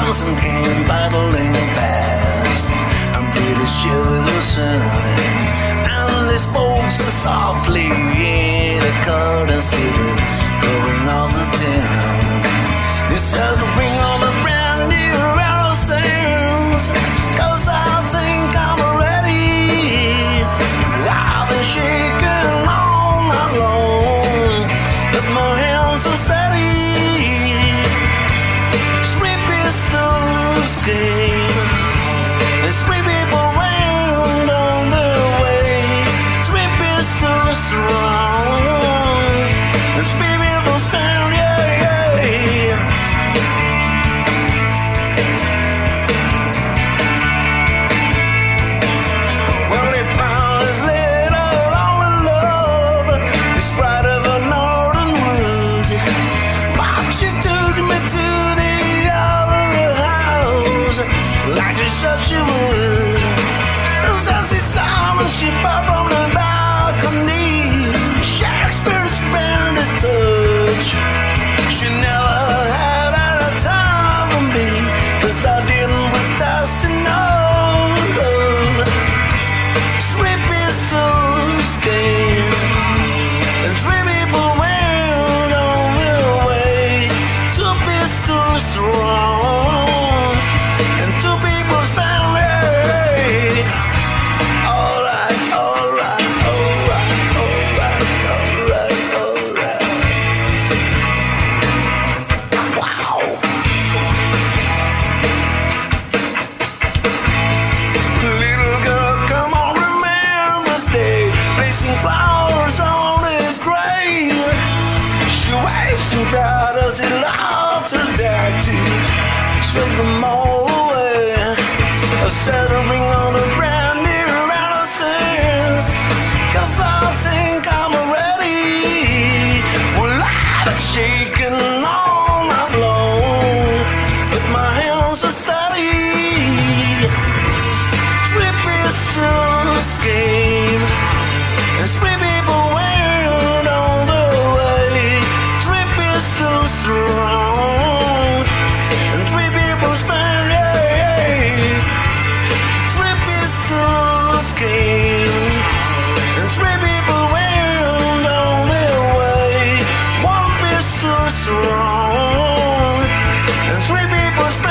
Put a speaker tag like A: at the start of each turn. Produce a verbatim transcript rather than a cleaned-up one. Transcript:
A: arms and came battling past. I'm pretty sure it was sunny, and they spoke so softly in a garden city, going off the town. They said to bring on the brand new Renaissance, 'cause I think I'm ready. I've been shaking all night long, but my hands are steady. Three pistols came, there's three people round on their way. Three pistols strong, and three people spend, yeah, yeah. Well, they found this little lonely love, this bride of a northern woods. But she took me to the other house, like she said she would. And she saw me, she fell from the balcony. Shakespeare's been the touch. She never had any time for me, 'cause I didn't protest to know. Three pistols came, and three people went on their way. Two pistols strong, and two people spent. Alright, alright, alright, alright, alright, alright. Wow. Little girl, come on, remember this day, placing flowers on his grave. She waits and proud as he loves her dad to sweep them all away. I said to bring on a brand new Renaissance, 'cause I think I'm ready. Well, I've been shaking all night long, but my hands are steady. Three pistols came, and three people went on their way. Three pistols strong, and three people spent, yeah, yeah. Three pistols came, and three people went on their way. One pistol strong, and three people spent.